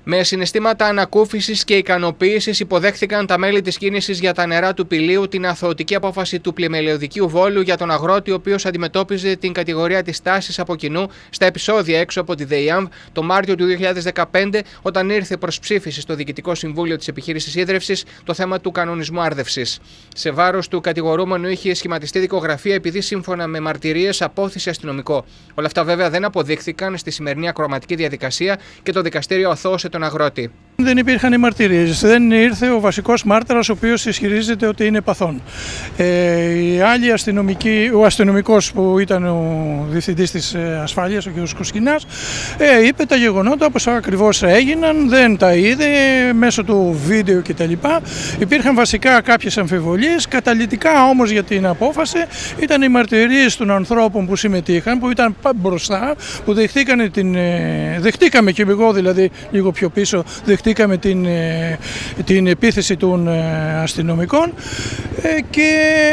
Με συναισθήματα ανακούφισης και ικανοποίησης υποδέχθηκαν τα μέλη της κίνησης για τα νερά του Πηλίου την αθωωτική απόφαση του Πλημελαιοδικείου Βόλου για τον αγρότη, ο οποίος αντιμετώπιζε την κατηγορία της τάσης από κοινού στα επεισόδια έξω από τη ΔΕΙΑΜΒ το Μάρτιο του 2015, όταν ήρθε προς ψήφιση στο Διοικητικό Συμβούλιο της Επιχείρησης Ίδρευσης το θέμα του κανονισμού άρδευσης. Σε βάρος του κατηγορούμενου είχε σχηματιστεί δικογραφία επειδή σύμφωνα με μαρτυρίες απόθυσε αστυνομικό. Όλα αυτά βέβαια δεν αποδείχθηκαν στη σημερινή ακροαματική διαδικασία και το δικαστήριο αθώωσε τον αγρότη. Δεν υπήρχαν οι μαρτυρίες. Δεν ήρθε ο βασικός μάρτυρας, ο οποίος ισχυρίζεται ότι είναι παθών. Οι άλλοι ο αστυνομικός που ήταν ο διευθυντής της ασφάλειας, ο κ. Κοσκινάς, είπε τα γεγονότα όπως ακριβώς έγιναν, δεν τα είδε μέσω του βίντεο κτλ. Υπήρχαν βασικά κάποιες αμφιβολίες. Καταλυτικά όμως για την απόφαση ήταν οι μαρτυρίες των ανθρώπων που συμμετείχαν, που ήταν μπροστά, που δεχτήκαμε και εγώ δηλαδή λίγο πιο πίσω, δεχτήκαμε την επίθεση των αστυνομικών και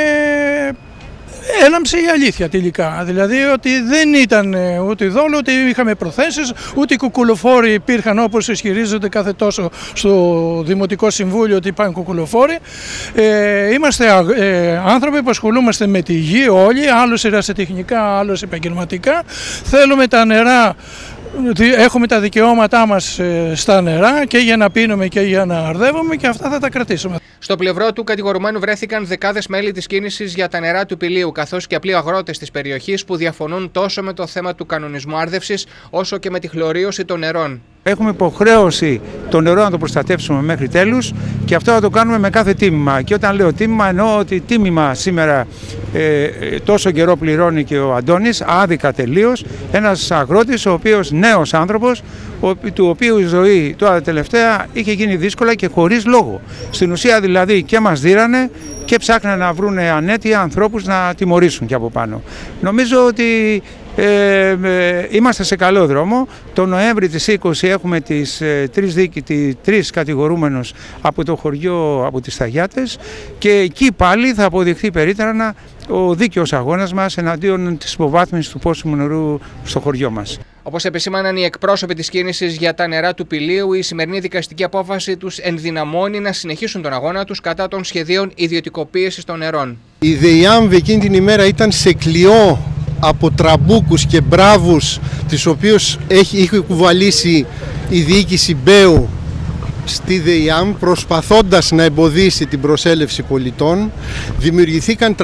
έλαμψε η αλήθεια τελικά. Δηλαδή ότι δεν ήταν ούτε δόλο, ούτε είχαμε προθέσεις, ούτε οι κουκουλοφόροι υπήρχαν όπως ισχυρίζονται κάθε τόσο στο Δημοτικό Συμβούλιο ότι υπάρχουν κουκουλοφόροι. Είμαστε άνθρωποι που ασχολούμαστε με τη γη όλοι, άλλος ερασιτεχνικά, άλλος επαγγελματικά. Θέλουμε τα νερά. Έχουμε τα δικαιώματά μας στα νερά και για να πίνουμε και για να αρδεύουμε και αυτά θα τα κρατήσουμε. Στο πλευρό του κατηγορουμένου βρέθηκαν δεκάδες μέλη της κίνησης για τα νερά του Πηλίου, καθώς και απλοί αγρότες της περιοχής που διαφωνούν τόσο με το θέμα του κανονισμού άρδευσης όσο και με τη χλωρίωση των νερών. Έχουμε υποχρέωση το νερό να το προστατεύσουμε μέχρι τέλους και αυτό θα το κάνουμε με κάθε τίμημα. Και όταν λέω τίμημα, εννοώ ότι τίμημα σήμερα τόσο καιρό πληρώνει και ο Αντώνης, άδικα τελείως, ένας αγρότης, ο οποίος νέος άνθρωπος, του οποίου η ζωή τώρα τελευταία είχε γίνει δύσκολα και χωρίς λόγο. Στην ουσία δηλαδή και μας δίρανε και ψάχνανε να βρουν ανέτεια ανθρώπους να τιμωρήσουν και από πάνω. Νομίζω ότι είμαστε σε καλό δρόμο. Το Νοέμβρη της 20 έχουμε τις τρεις κατηγορούμενους από το χωριό, από τις Σταγιάτες, και εκεί πάλι θα αποδειχθεί περίτρανα ο δίκαιος αγώνας μας εναντίον της υποβάθμισης του πόσιμου νερού στο χωριό μας. Όπως επισήμαναν οι εκπρόσωποι της κίνησης για τα νερά του Πηλίου, η σημερινή δικαστική απόφαση τους ενδυναμώνει να συνεχίσουν τον αγώνα τους κατά των σχεδίων ιδιωτικοποίησης των νερών. Η ΔΕΙΑΜΒ εκείνη την ημέρα ήταν σε κλειό από τραμπούκους και μπράβους, τις οποίους είχε κουβαλήσει η διοίκηση Μπέου στη ΔΕΙΑΜ, προσπαθώντας να εμποδίσει την προσέλευση πολιτών. Δημιουργηθήκαν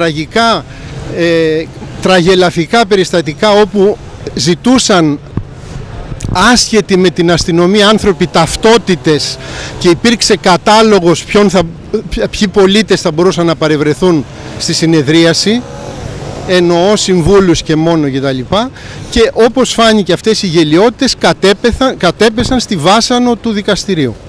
τραγελαφικά περιστατικά όπου ζητούσαν άσχετοι με την αστυνομία άνθρωποι ταυτότητες και υπήρξε κατάλογος ποιοι πολίτες θα μπορούσαν να παρευρεθούν στη συνεδρίαση, εννοώ συμβούλους και μόνο κτλ. Και όπως φάνηκε, αυτές οι γελοιότητες κατέπεσαν στη βάσανο του δικαστηρίου.